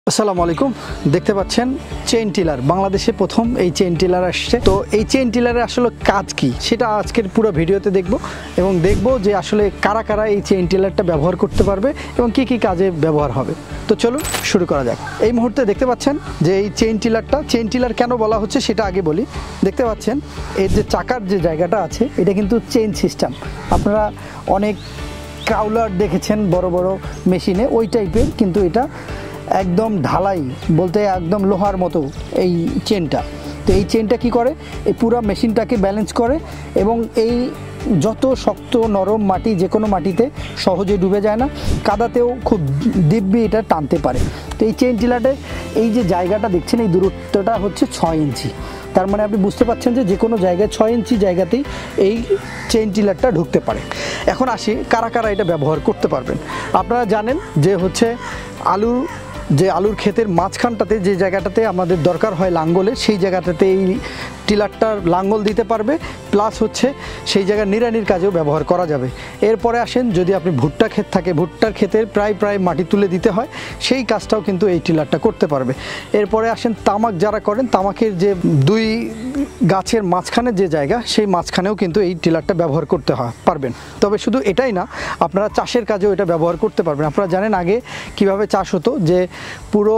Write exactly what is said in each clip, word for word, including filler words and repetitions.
আসসালামু আলাইকুম। দেখতে পাচ্ছেন চেইন টিলার, বাংলাদেশে প্রথম এই চেইন টিলার আসছে। তো এই চেইন টিলারের আসলে কাজ কি সেটা আজকের পুরো ভিডিওতে দেখব এবং দেখব যে আসলে কারা কারা এই চেইন টিলারটা ব্যবহার করতে পারবে এবং কি কি কাজে ব্যবহার হবে। তো চলুন শুরু করা যাক। এই মুহূর্তে দেখতে পাচ্ছেন যে এই চেইন টিলারটা, চেইন টিলার কেন বলা হচ্ছে সেটা আগে বলি। দেখতে পাচ্ছেন এর যে চাকার যে জায়গাটা আছে এটা কিন্তু চেইন সিস্টেম। আপনারা অনেক ক্রাউলার দেখেছেন বড় বড় মেশিনে, ওই টাইপের, কিন্তু এটা একদম ঢালাই বলতে একদম লোহার মতো এই চেনটা। তো এই চেনটা কি করে, এই পুরো মেশিনটাকে ব্যালেন্স করে এবং এই যত শক্ত নরম মাটি, যে কোনো মাটিতে সহজে ডুবে যায় না, কাদাতেও খুব দিব্যি এটা টানতে পারে। তো এই চেইন টিলারের এই যে জায়গাটা দেখছেন, এই দূরত্বটা হচ্ছে ছয় ইঞ্চি। তার মানে আপনি বুঝতে পারছেন যে যে কোনো জায়গায় ছয় ইঞ্চি জায়গাতেই এই চেইন টিলারটা ঢুকতে পারে। এখন আসি কারা কারা এটা ব্যবহার করতে পারবেন। আপনারা জানেন যে হচ্ছে আলু যে আলুর ক্ষেতের মাঝখানটাতে যে জায়গাটাতে আমাদের দরকার হয় লাঙ্গলে, সেই জায়গাটাতে এই টিলারটার লাঙ্গল দিতে পারবে, প্লাস হচ্ছে সেই জায়গায় নিড়ানির কাজেও ব্যবহার করা যাবে। এরপরে আসেন যদি আপনি ভুট্টা ক্ষেত থাকে, ভুট্টার ক্ষেতের প্রায় প্রায় মাটি তুলে দিতে হয়, সেই কাজটাও কিন্তু এই টিলারটা করতে পারবে। এরপরে আসেন তামাক যারা করেন, তামাকের যে দুই গাছের মাঝখানে যে জায়গা, সেই মাঝখানেও কিন্তু এই টিলারটা ব্যবহার করতে হয় পারবেন। তবে শুধু এটাই না, আপনারা চাষের কাজেও এটা ব্যবহার করতে পারবেন। আপনারা জানেন আগে কিভাবে চাষ হতো, যে পুরো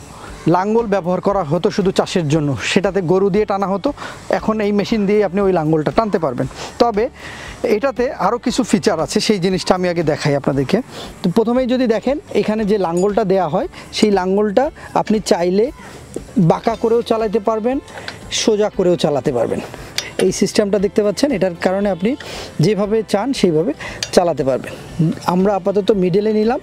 লাঙ্গল ব্যবহার করা হতো শুধু চাষের জন্য, সেটাতে গরু দিয়ে টানা হতো। এখন এই মেশিন দিয়ে আপনি ওই লাঙ্গলটা টানতে পারবেন। তবে এটাতে আরও কিছু ফিচার আছে, সেই জিনিসটা আমি আগে দেখাই আপনাদেরকে। তো প্রথমেই যদি দেখেন, এখানে যে লাঙ্গলটা দেয়া হয়, সেই লাঙ্গলটা আপনি চাইলে বাঁকা করেও চালাতে পারবেন, সোজা করেও চালাতে পারবেন। এই সিস্টেমটা দেখতে পাচ্ছেন, এটার কারণে আপনি যেভাবে চান সেইভাবে চালাতে পারবেন। আমরা আপাতত মিডলে নিলাম।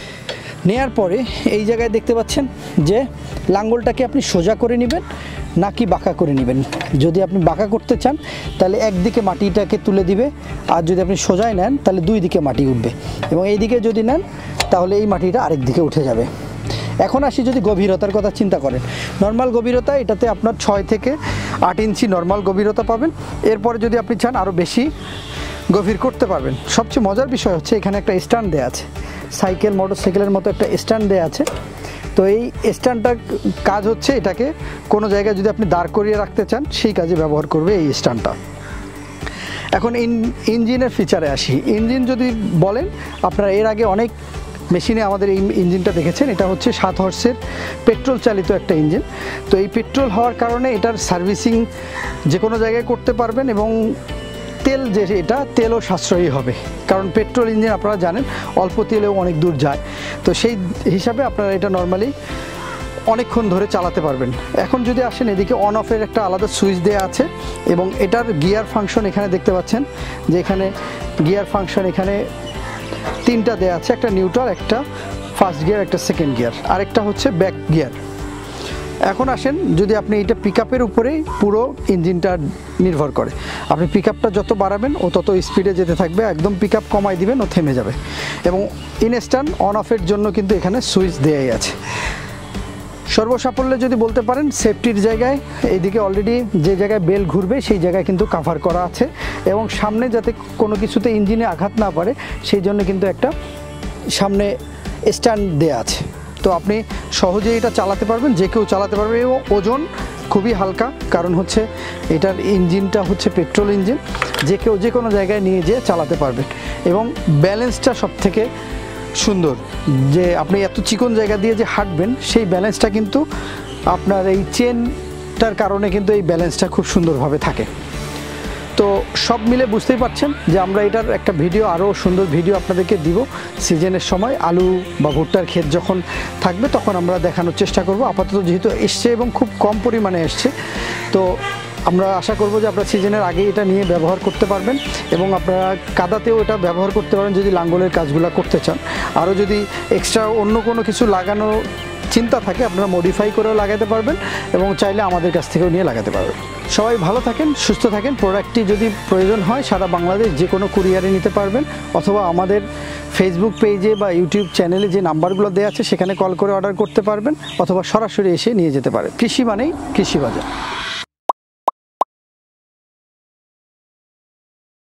নেয়ার পরে এই জায়গায় দেখতে পাচ্ছেন যে লাঙ্গলটাকে আপনি সোজা করে নেবেন নাকি বাঁকা করে নেবেন। যদি আপনি বাঁকা করতে চান তাহলে একদিকে মাটিটাকে তুলে দিবে, আর যদি আপনি সোজায় নেন তাহলে দুই দিকে মাটি উঠবে, এবং এই দিকে যদি নেন তাহলে এই মাটিটা আরেক দিকে উঠে যাবে। এখন আসি যদি গভীরতার কথা চিন্তা করেন, নর্মাল গভীরতা এটাতে আপনার ছয় থেকে আট ইঞ্চি নর্মাল গভীরতা পাবেন। এরপরে যদি আপনি চান আরও বেশি গভীর করতে পারবেন। সবচেয়ে মজার বিষয় হচ্ছে এখানে একটা স্ট্যান্ড দেওয়া আছে, সাইকেল মোটর সাইকেলের মতো একটা স্ট্যান্ড দেওয়া আছে। তো এই স্ট্যান্ডটার কাজ হচ্ছে এটাকে কোনো জায়গায় যদি আপনি দাঁড় করিয়ে রাখতে চান, সেই কাজে ব্যবহার করবে এই স্ট্যান্ডটা। এখন ইন ইঞ্জিনের ফিচারে আসি। ইঞ্জিন যদি বলেন, আপনারা এর আগে অনেক মেশিনে আমাদের এই ইঞ্জিনটা দেখেছেন। এটা হচ্ছে সাত হর্সের পেট্রোল চালিত একটা ইঞ্জিন। তো এই পেট্রোল হওয়ার কারণে এটার সার্ভিসিং যে কোনো জায়গায় করতে পারবেন, এবং তেল যে এটা তেলও সাশ্রয়ী হবে, কারণ পেট্রোল ইঞ্জিন আপনারা জানেন অল্প তেলেও অনেক দূর যায়। তো সেই হিসাবে আপনারা এটা নর্মালি অনেকক্ষণ ধরে চালাতে পারবেন। এখন যদি আসেন, এদিকে অন অফের একটা আলাদা সুইচ দেওয়া আছে, এবং এটার গিয়ার ফাংশন এখানে দেখতে পাচ্ছেন যে এখানে গিয়ার ফাংশন এখানে তিনটা দেওয়া আছে, একটা নিউট্রাল, একটা ফার্স্ট গিয়ার, একটা সেকেন্ড গিয়ার, আরেকটা হচ্ছে ব্যাক গিয়ার। এখন আসেন যদি আপনি এটা পিক আপের উপরেই পুরো ইঞ্জিনটা নির্ভর করে। আপনি পিক আপটা যত বাড়াবেন ও তত স্পিডে যেতে থাকবে, একদম পিক আপ কমাই দিবেন ও থেমে যাবে। এবং ইনস্ট্যান্ট অন অফের জন্য কিন্তু এখানে সুইচ দেয়াই আছে। সর্বসাফল্যে যদি বলতে পারেন, সেফটির জায়গায় এইদিকে অলরেডি যে জায়গায় বেল ঘুরবে সেই জায়গায় কিন্তু কাভার করা আছে, এবং সামনে যাতে কোনো কিছুতে ইঞ্জিনে আঘাত না পারে সেই জন্য কিন্তু একটা সামনে স্ট্যান্ড দেয়া আছে। তো আপনি সহজেই এটা চালাতে পারবেন, যে কেউ চালাতে পারবে, এবং ওজন খুবই হালকা, কারণ হচ্ছে এটার ইঞ্জিনটা হচ্ছে পেট্রোল ইঞ্জিন, যে কেউ যে কোনো জায়গায় নিয়ে যেয়ে চালাতে পারবে। এবং ব্যালেন্সটা সব থেকে সুন্দর, যে আপনি এত চিকন জায়গা দিয়ে যে হাঁটবেন, সেই ব্যালেন্সটা কিন্তু আপনার এই চেনটার কারণে কিন্তু এই ব্যালেন্সটা খুব সুন্দরভাবে থাকে। তো সব মিলে বুঝতেই পারছেন যে আমরা এটার একটা ভিডিও, আরও সুন্দর ভিডিও আপনাদেরকে দিব সিজনের সময়। আলু বা ভুট্টার ক্ষেত যখন থাকবে তখন আমরা দেখানোর চেষ্টা করব। আপাতত যেহেতু এসছে এবং খুব কম পরিমাণে এসছে, তো আমরা আশা করব যে আপনারা সিজনের আগে এটা নিয়ে ব্যবহার করতে পারবেন, এবং আপনারা কাদাতেও এটা ব্যবহার করতে পারেন যদি লাঙ্গলের কাজগুলো করতে চান। আরও যদি এক্সট্রা অন্য কোনো কিছু লাগানো চিন্তা থাকে, আপনারা মডিফাই করেও লাগাতে পারবেন, এবং চাইলে আমাদের কাছ থেকেও নিয়ে লাগাতে পারবেন। সবাই ভালো থাকেন, সুস্থ থাকেন। প্রোডাক্টটি যদি প্রয়োজন হয় সারা বাংলাদেশ যে কোনো কুরিয়ারে নিতে পারবেন, অথবা আমাদের ফেসবুক পেজে বা ইউটিউব চ্যানেলে যে নাম্বারগুলো দেওয়া আছে সেখানে কল করে অর্ডার করতে পারবেন, অথবা সরাসরি এসে নিয়ে যেতে পারেন। কৃষি মানেই কৃষি বাজার।